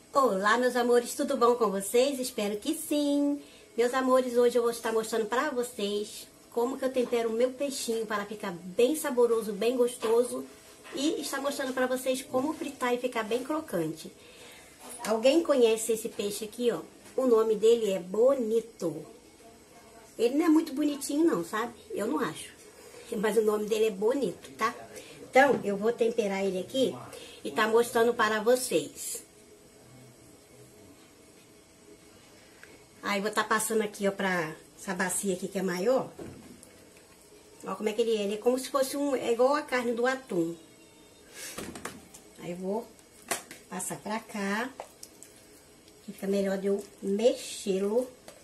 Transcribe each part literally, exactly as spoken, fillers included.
Olá, meus amores, tudo bom com vocês? Espero que sim. Meus amores, hoje eu vou estar mostrando para vocês como que eu tempero o meu peixinho para ficar bem saboroso, bem gostoso. E estar mostrando para vocês como fritar e ficar bem crocante. Alguém conhece esse peixe aqui, ó? O nome dele é Bonito. Ele não é muito bonitinho não, sabe? Eu não acho. Mas o nome dele é Bonito, tá? Então, eu vou temperar ele aqui e tá mostrando para vocês. Aí, vou estar tá passando aqui, ó, pra essa bacia aqui que é maior. Ó como é que ele é. Ele é como se fosse um... É igual a carne do atum. Aí, vou passar pra cá. Fica melhor de eu mexê-lo.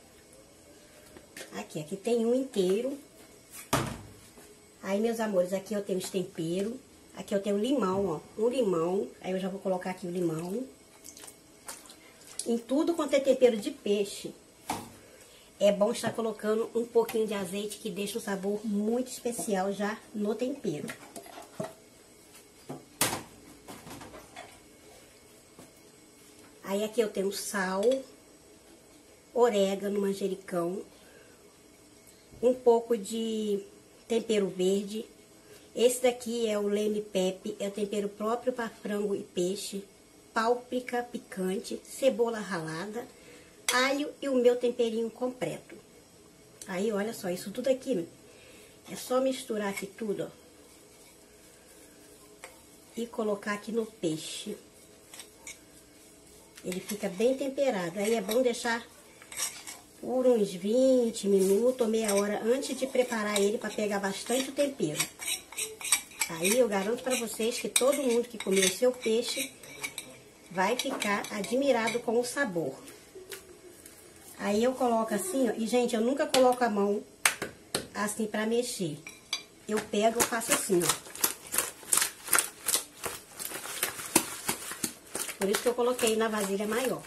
Aqui, aqui tem um inteiro. Aí, meus amores, aqui eu tenho os temperos. Aqui eu tenho limão, ó. Um limão. Aí, eu já vou colocar aqui o limão. Em tudo quanto é tempero de peixe, é bom estar colocando um pouquinho de azeite, que deixa um sabor muito especial já no tempero. Aí aqui eu tenho sal, orégano, manjericão, um pouco de tempero verde. Esse daqui é o Leme Pepe, é o tempero próprio para frango e peixe. Páprica picante, cebola ralada, alho e o meu temperinho completo. Aí, olha só, isso tudo aqui, é só misturar aqui tudo, ó. E colocar aqui no peixe. Ele fica bem temperado. Aí é bom deixar por uns vinte minutos ou meia hora antes de preparar ele para pegar bastante o tempero. Aí eu garanto para vocês que todo mundo que comer o seu peixe vai ficar admirado com o sabor. Aí eu coloco assim, ó. E, gente, eu nunca coloco a mão assim pra mexer. Eu pego e faço assim, ó. Por isso que eu coloquei na vasilha maior.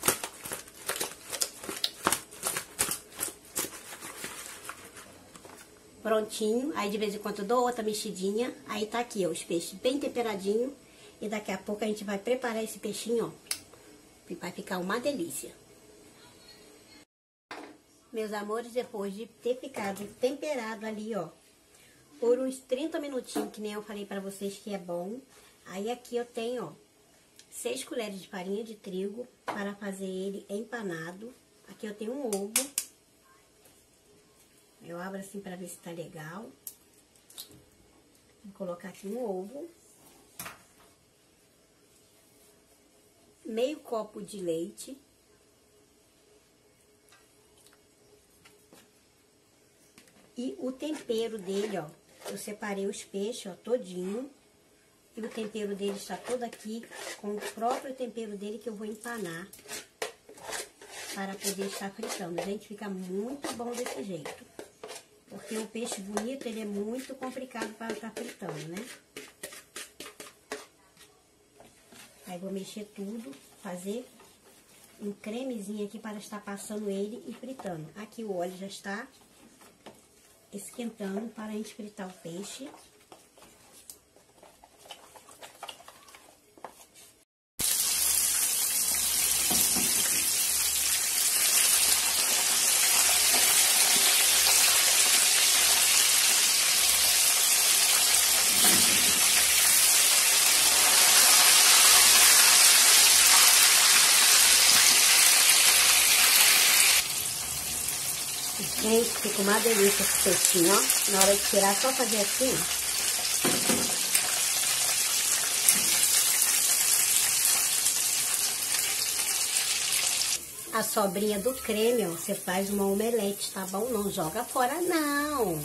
Prontinho. Aí, de vez em quando, eu dou outra mexidinha. Aí, tá aqui, ó, os peixes bem temperadinhos. E daqui a pouco a gente vai preparar esse peixinho, ó. E vai ficar uma delícia. Meus amores, depois de ter ficado temperado ali, ó, por uns trinta minutinhos, que nem eu falei pra vocês que é bom. Aí aqui eu tenho, ó, seis colheres de farinha de trigo para fazer ele empanado. Aqui eu tenho um ovo. Eu abro assim pra ver se tá legal. Vou colocar aqui um ovo. Meio copo de leite. E o tempero dele, ó, eu separei os peixes, ó, todinho. E o tempero dele está todo aqui, com o próprio tempero dele que eu vou empanar para poder estar fritando. Gente, fica muito bom desse jeito. Porque o peixe bonito, ele é muito complicado para estar fritando, né? Aí, vou mexer tudo, fazer um cremezinho aqui para estar passando ele e fritando. Aqui o óleo já está esquentando para a gente fritar o peixe. Gente, fica uma delícia esse peixinho, ó. Na hora de tirar, só fazer assim, ó. A sobrinha do creme, ó, você faz uma omelete, tá bom? Não joga fora, não.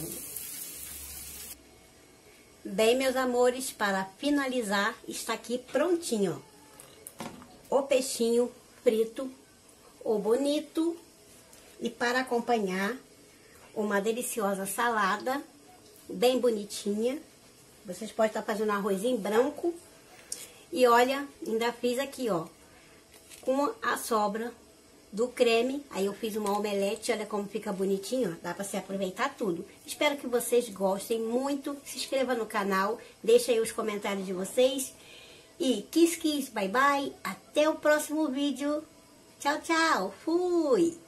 Bem, meus amores, para finalizar, está aqui prontinho, ó. O peixinho frito, o bonito. E para acompanhar, uma deliciosa salada, bem bonitinha. Vocês podem estar fazendo arrozinho branco. E olha, ainda fiz aqui, ó, com a sobra do creme. Aí eu fiz uma omelete, olha como fica bonitinho, ó. Dá para se aproveitar tudo. Espero que vocês gostem muito. Se inscreva no canal, deixe aí os comentários de vocês. E kiss, kiss, bye, bye. Até o próximo vídeo. Tchau, tchau. Fui!